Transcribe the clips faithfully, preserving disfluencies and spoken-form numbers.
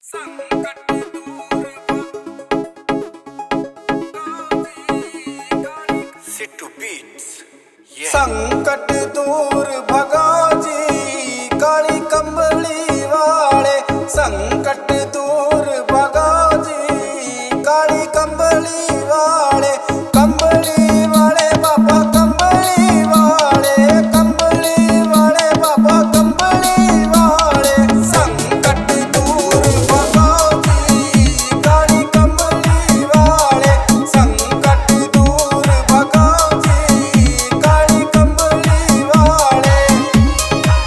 संकट दूर सिट्टू बीट्स संकट दूर भगा जी काली कंबली वाले संकट दूर भगा जी काली कंबली वाले कंबली वाले बाबा कंबली वाले कंबली वाले बाबा कंबली वाले संकट दूर भगा जी काली कंबली वाले संकट दूर भगा जी काली कंबली वाले।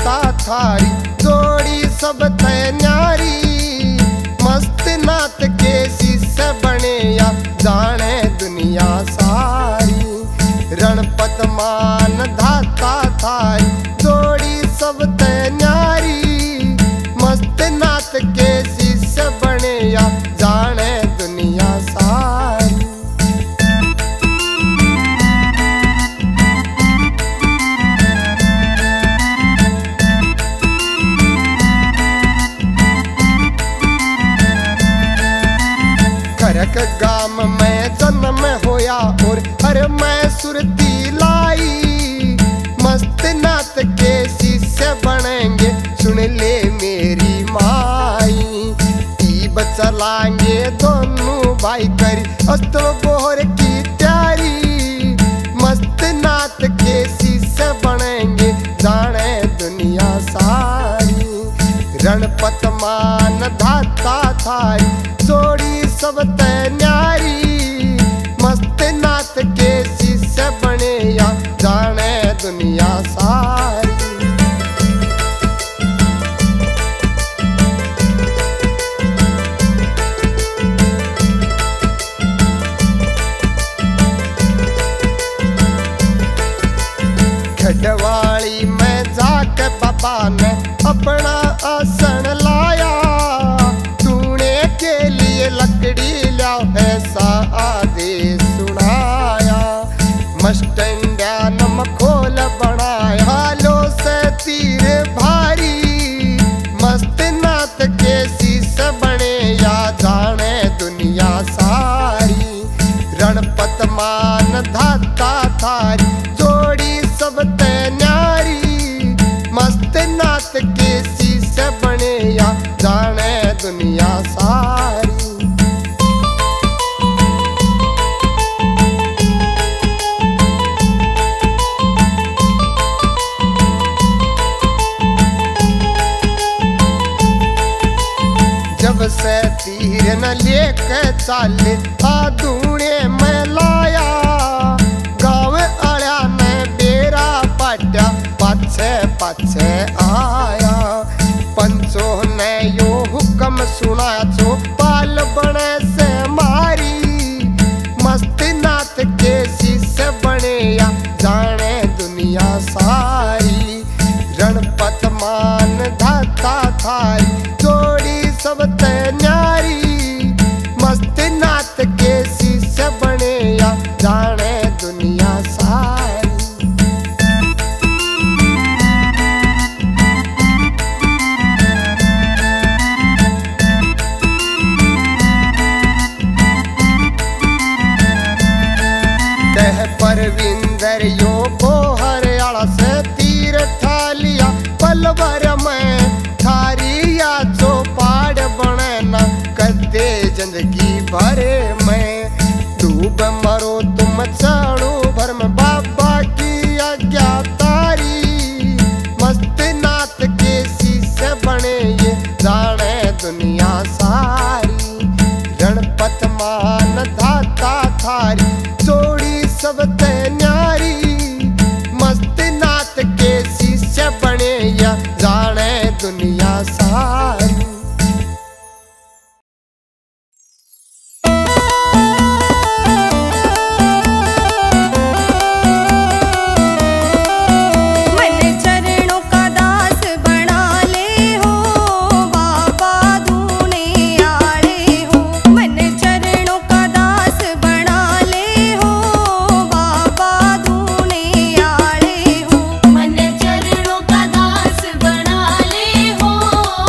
धाता थारी जोड़ी सब तय न्यारी। मस्त नाथ के शिष्य बने या जाने दुनिया सारी। रणपत मान धाता थारी जोड़ी सब तय न्यारी। मस्त नाथ के शिष्य बने या जाने दुनिया सारी। खरक गाम में जन्म होया और हर मैं सुरती लाई। मस्त नाथ के शिष्य बनेंगे सुन ले मेरी माई। तीब चलाएंगे दोनों भाई करी अस्त्र बोहर की तैयारी। मस्त नाथ के शिष्य बनेंगे जाने दुनिया सारी। रणपत मान धाता थारी जोड़ी सब तय न्यारी। मस्त नाथ के शिष्य बने या जाने दुनिया सारी। खडवाली में जाके बाबा ने अपना आसन लाया। टूने के लिए लकड़ी लाओ ऐसा आदेश सुनाया। मस्टंडा नमक खोल बनाया लो से तीर भारी। मस्त नाथ के शिष्य बने या जाने दुनिया सारी। रणपत मान धाता थारी जोड़ी सब तय न्यारी। मस्त नाथ के शिष्य बने या जाने दुनिया सारी। जब से तीर न लेके चाले आधूणे में लाया। गाँव आया ने बेरा पाट्या पाछे पाछे आया। पंचो ने यो हुक्म सुना छो पाल बने से मारी। मस्त नाथ के शिष्य बने या जाने दुनिया सारी। रणपत मान धाता थारी जोड़ी सब तय न्यारी। मस्त नाथ के शिष्य बने या जाने दुनिया सारी। कह परविंदर यो बोहर आला से तीर ठालिया। पलवर में थारी या जो पाड़ बने ना कदे जिंदगी भरे में। डूब मरो तुम चाणू भर में बाबा की आज्ञा तारी। मस्त नाथ के शिष्य बने ये जाने दुनिया सारी। रणपत मान धाता थारी जोड़ी सब तय न्यारी। मस्त नाथ के शिष्य बने या जाने दुनिया सारी। चरणों का दास बना ले हो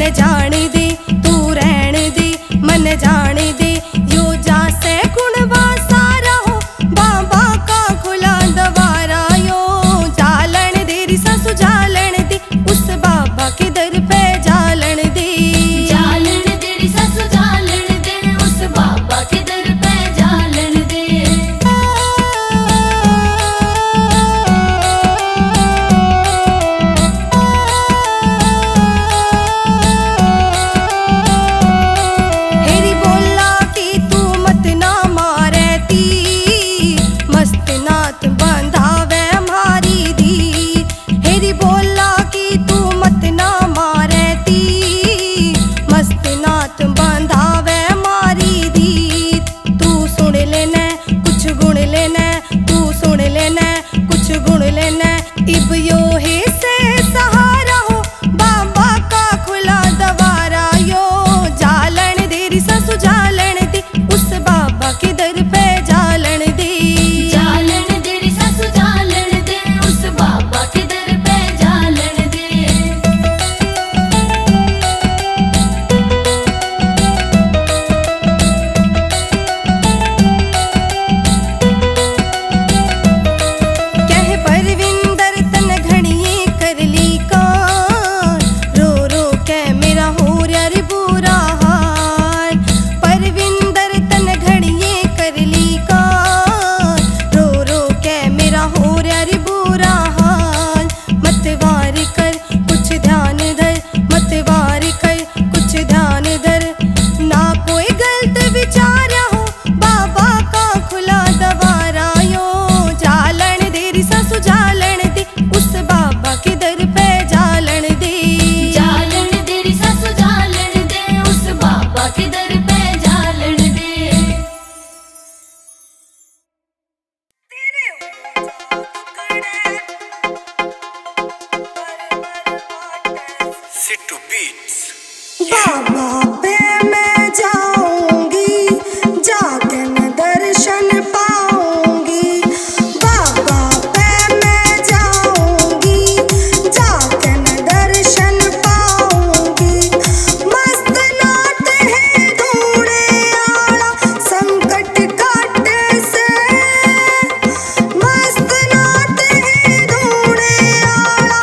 मन जान दे तू रहन दे मन जान दे यो जा से गुण सारा हो बाबा का खुला दवारा यो जालन दे रिसा सुजालन दे उस बाबा के दर पे जालन दे जालन दे रिसा सुजालन दे उस बाबा के दर पे जालन दे हेरी बोला कि तू मत ना मारे ती मस्त नाथ बंधावे मारी दी हेरी बोला कि तू मत ना मारे ती मस्त नाथ बंधावे मारी दी तू सुन लेना कुछ गुण लेना तू सुन लेना कुछ गुण लेना इब यो ही से सहारा हो बाबा का खुला दवारा यो जालन दे रिसा सुजालन दे उस बाबा के दर पे जालन दे जालन दे रिसा सुजालन दे उस बाबा के दर पे जालन दे कह परविंदर तन घड़िए कर ली कान रो रो के मेरा हो यार बुरा हाल परविंदर तन घड़िए कर ली कान रो रो के मेरा हो यार बुरा हाल मत वार कर कुछ ध्यान धर मत वार कर कुछ ध्यान धर ना कोई गलत विचार हो बाबा का खुला दवारा यो जालन दे रिसा सुजालन दे उस बाबा के दर पे जालन दे जालन दे रिसा सुजालन दे उस बाबा के दर पे जालन दे Situ Beats. बाबा पे मैं जाऊंगी जाके मैं दर्शन पाऊंगी बाबा पे मैं जाऊंगी जाके मैं दर्शन पाऊंगी मस्त नाथ है धूड़े आला संकट काटे से मस्त नाथ है धूड़े आला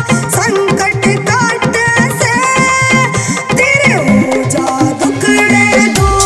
संकट काटे से तेरे हो जा दुखड़े दो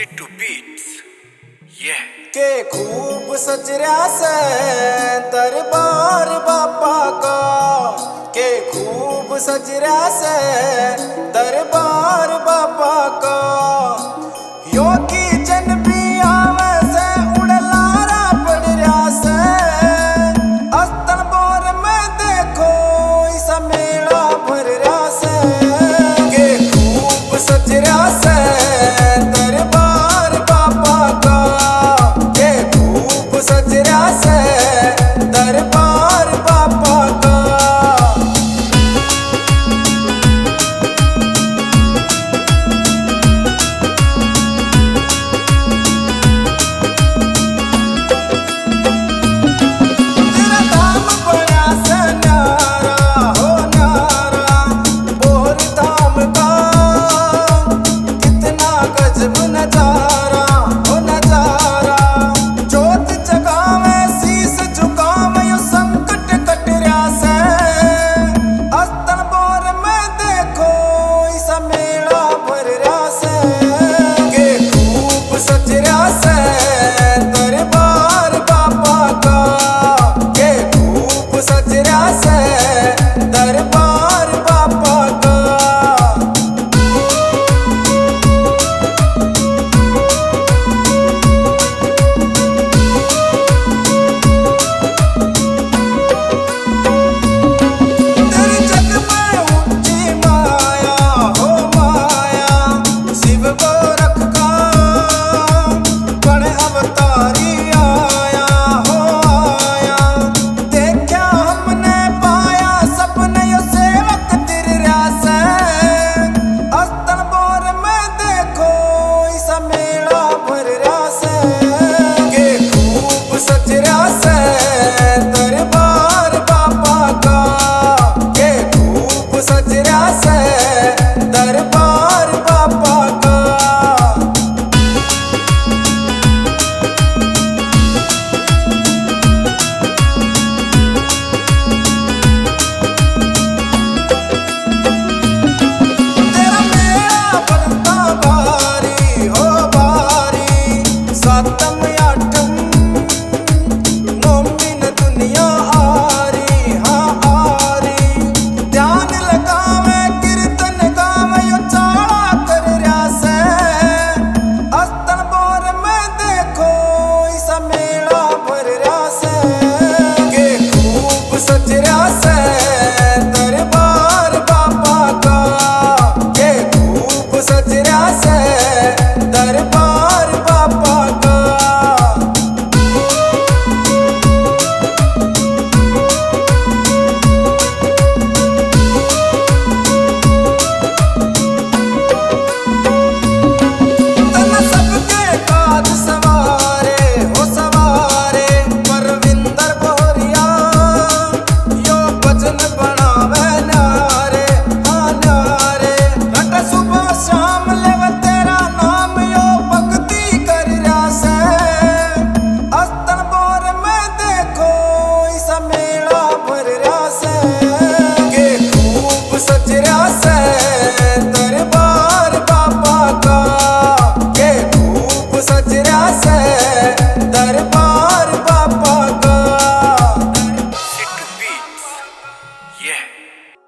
सिट्टू बीट्स। ये के खूब सजरा से दरबार बाबा का, के खूब सजरा से दरबार बाबा का।